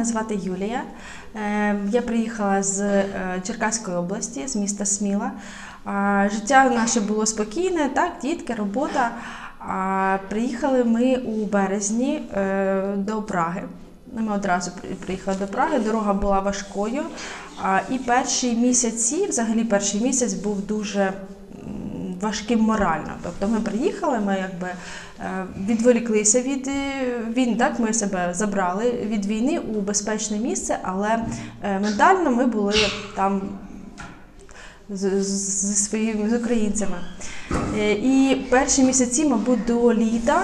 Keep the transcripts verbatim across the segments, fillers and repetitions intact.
Мене звати Юлія. Я приїхала з Черкаської області, з міста Сміла. Життя наше було спокійне, так, дітки, робота. Приїхали ми у березні до Праги. Ми одразу приїхали до Праги, дорога була важкою. І перші місяці, взагалі перший місяць був дуже важким морально. Тобто ми приїхали, ми якби відволіклися від війни, так, ми себе забрали від війни у безпечне місце, але ментально ми були там зі своїми, з українцями. І перші місяці, мабуть, до літа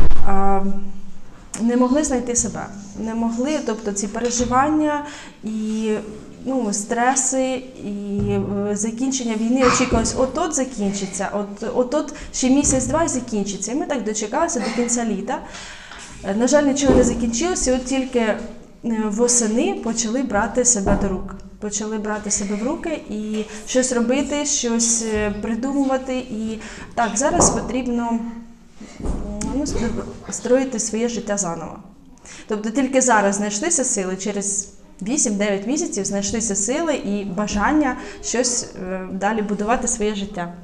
не могли знайти себе. Не могли, тобто ці переживання і ну, стреси, і закінчення війни очікувалось, от-от закінчиться, от-от ще місяць-два і закінчиться. І ми так дочекалися до кінця літа. На жаль, нічого не закінчилося, от тільки восени почали брати себе до рук. Почали брати себе в руки і щось робити, щось придумувати. І так, зараз потрібно ну, строїти своє життя заново. Тобто тільки зараз знайшлися сили, через вісім-дев'ять місяців знайшлися сили і бажання щось далі будувати своє життя.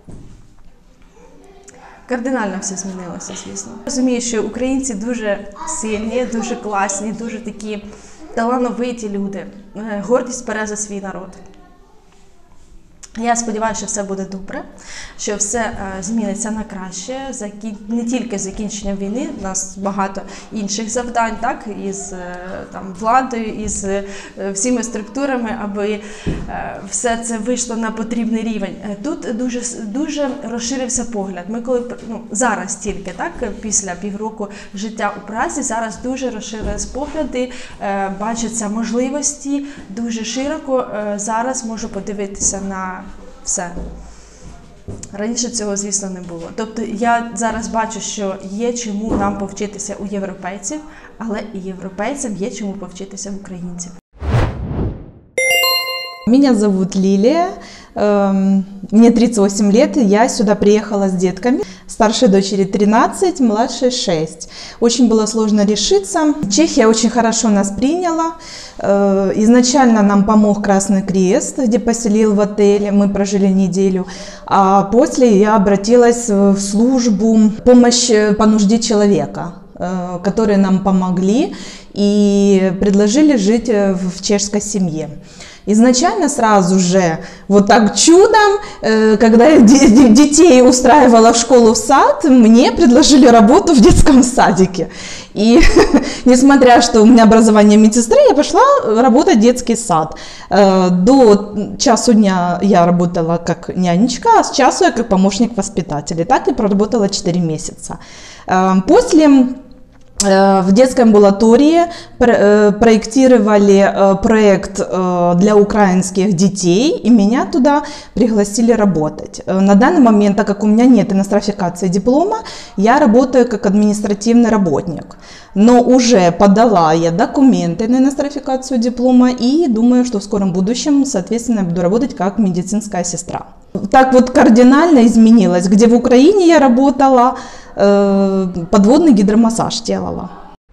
Кардинально все змінилося, звісно. Розумію, що українці дуже сильні, дуже класні, дуже такі талановиті люди. Гордість бере за свій народ. Я сподіваюся, що все буде добре, що все е, зміниться на краще, Закін... не тільки з закінченням війни, у нас багато інших завдань, так, із е, там, владою, із е, всіми структурами, аби е, все це вийшло на потрібний рівень. Тут дуже, дуже розширився погляд. Ми коли, ну, зараз тільки, так, після півроку життя у Празі, зараз дуже розширилися погляди, е, бачаться можливості, дуже широко е, зараз можу подивитися на все. Раніше цього, звісно, не було. Тобто я зараз бачу, що є чому нам повчитися у європейців, але і європейцям є чому повчитися в українців. Меня зовут Лилия, мне тридцать восемь лет, я сюда приехала с детками. Старшей дочери тринадцать, младшей шесть. Очень было сложно решиться. Чехия очень хорошо нас приняла. Изначально нам помог Красный Крест, где поселил в отеле, мы прожили неделю. А после я обратилась в службу «Помощь по нужде человека», которые нам помогли и предложили жить в чешской семье. Изначально сразу же, вот так чудом, когда детей устраивала в школу, в сад, мне предложили работу в детском садике. И несмотря, что у меня образование медсестры, я пошла работать в детский сад. До часу дня я работала как нянечка, а с часу я как помощник воспитателя. Так и проработала четыре месяца. После... В детской амбулатории проектировали проект для украинских детей, и меня туда пригласили работать. На данный момент, так как у меня нет инострофикации диплома, я работаю как административный работник. Но уже подала я документы на инострофикацию диплома и думаю, что в скором будущем, соответственно, буду работать как медицинская сестра. Так вот кардинально изменилось, где в Украине я работала, подводный гидромассаж делала.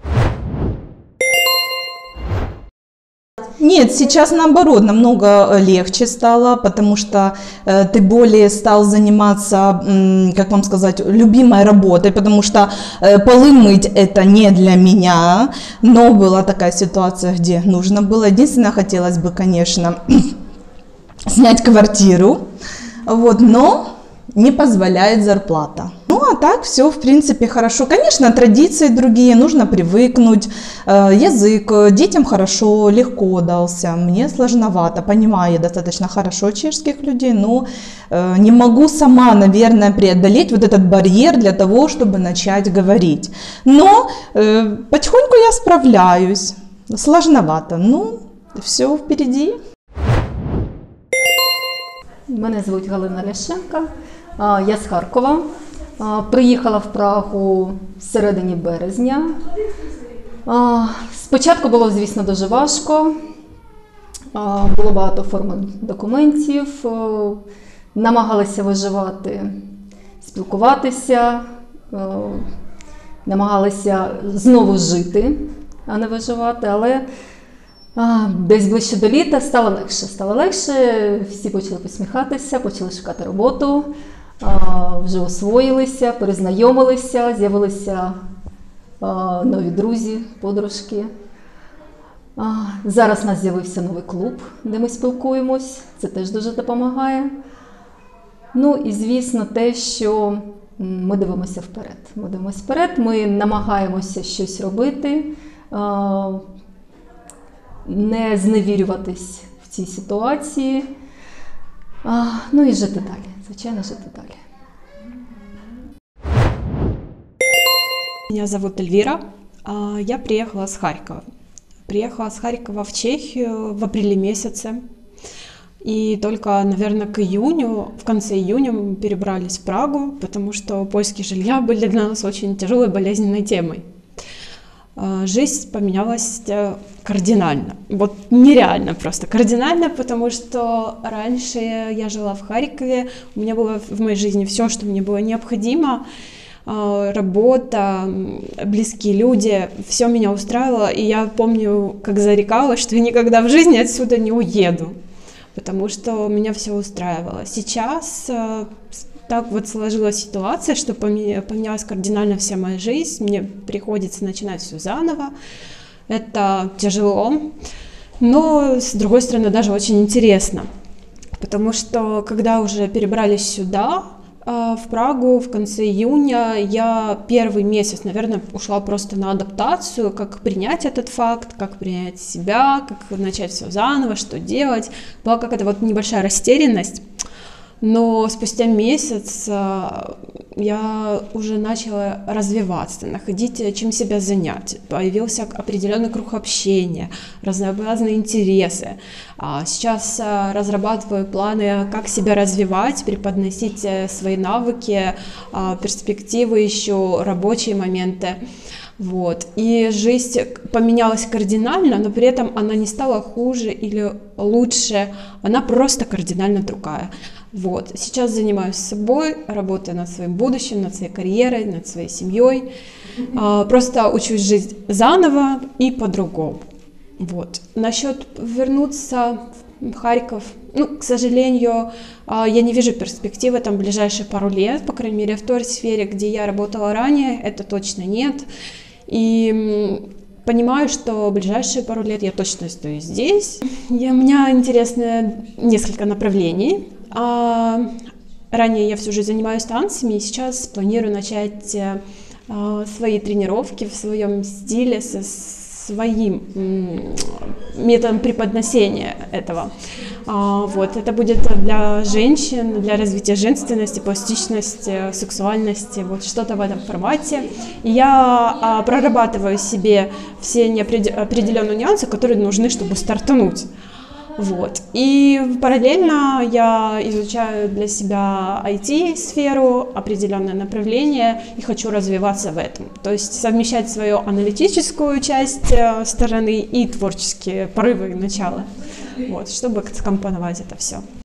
Нет, сейчас наоборот намного легче стало, потому что э, ты более стал заниматься, э, как вам сказать, любимой работой, потому что э, полы мыть это не для меня, но была такая ситуация, где нужно было. Единственное, хотелось бы, конечно, снять квартиру, вот, но не позволяет зарплата. Ну а так все в принципе хорошо. Конечно, традиции другие, нужно привыкнуть. Язык детям хорошо, легко дался. Мне сложновато, понимаю я достаточно хорошо чешских людей, но не могу сама, наверное, преодолеть вот этот барьер для того, чтобы начать говорить. Но потихоньку я справляюсь. Сложновато, ну все впереди. Мене звуть Галина Ляшенко, я з Харкова. Приїхала в Прагу в середині березня. Спочатку було, звісно, дуже важко. Було багато форм документів, намагалися виживати, спілкуватися, намагалися знову жити, а не виживати. Але А, Десь ближче до літа стало легше. Стало легше, всі почали посміхатися, почали шукати роботу, а, вже освоїлися, перезнайомилися, з'явилися а, нові друзі, подружки. А, Зараз у нас з'явився новий клуб, де ми спілкуємось, це теж дуже допомагає. Ну і, звісно, те, що ми дивимося вперед. Ми дивимося вперед, ми намагаємося щось робити, а, не зневірюватись в цій ситуації, а, ну і жити далі, звичайно, жити далі. Меня зовут Эльвира, а, я приехала с Харькова. Приехала с Харькова в Чехию в апреле месяце. И только, наверное, к июню, в конце июня мы перебрались в Прагу, потому что поиски жилья были для нас очень тяжелой, болезненной темой. А, Жизнь поменялась э, кардинально, вот нереально просто кардинально, потому что раньше я жила в Харькове, у меня было в моей жизни все, что мне было необходимо. А, Работа, близкие люди, все меня устраивало, и я помню, как зарекалась, что я никогда в жизни отсюда не уеду, потому что меня все устраивало. Сейчас а, с- так вот сложилась ситуация, что поме- поменялась кардинально вся моя жизнь, мне приходится начинать все заново, это тяжело, но с другой стороны даже очень интересно. Потому что когда уже перебрались сюда, а, в Прагу в конце июня, я первый месяц, наверное, ушла просто на адаптацию, как принять этот факт, как принять себя, как начать все заново, что делать. Была какая-то вот небольшая растерянность. Но спустя месяц а, я уже начала развиваться, находить, э, чем себя занять. Появился определенный круг общения, разнообразные интересы. А Сейчас а, разрабатываю планы, как себя развивать, преподносить э, свои навыки, а, перспективы еще, рабочие моменты. Вот. И жизнь поменялась кардинально, но при этом она не стала хуже или лучше, она просто кардинально другая. Вот. Сейчас занимаюсь собой, работаю над своим будущим, над своей карьерой, над своей семьей. А, Просто учусь жить заново и по-другому. Вот. Насчет вернуться в Харьков, ну, к сожалению, а, я не вижу перспективы там в ближайшие пару лет, по крайней мере, в той сфере, где я работала ранее, это точно нет. И м, понимаю, что в ближайшие пару лет я точно остаюсь здесь. Я, у меня интересно несколько направлений. А, Ранее я всю жизнь занимаюсь танцами, и сейчас планирую начать э, а, свои тренировки в своем стиле, со своим м, методом преподносения этого. А, Вот, это будет для женщин, для развития женственности, пластичности, сексуальности, вот что-то в этом формате. И я а, прорабатываю себе все неопределенные определенные нюансы, которые нужны, чтобы стартануть. Вот. И параллельно я изучаю для себя ай ти-сферу, определенное направление, и хочу развиваться в этом. То есть совмещать свою аналитическую часть э, стороны и творческие порывы и начала, вот, чтобы скомпоновать это все.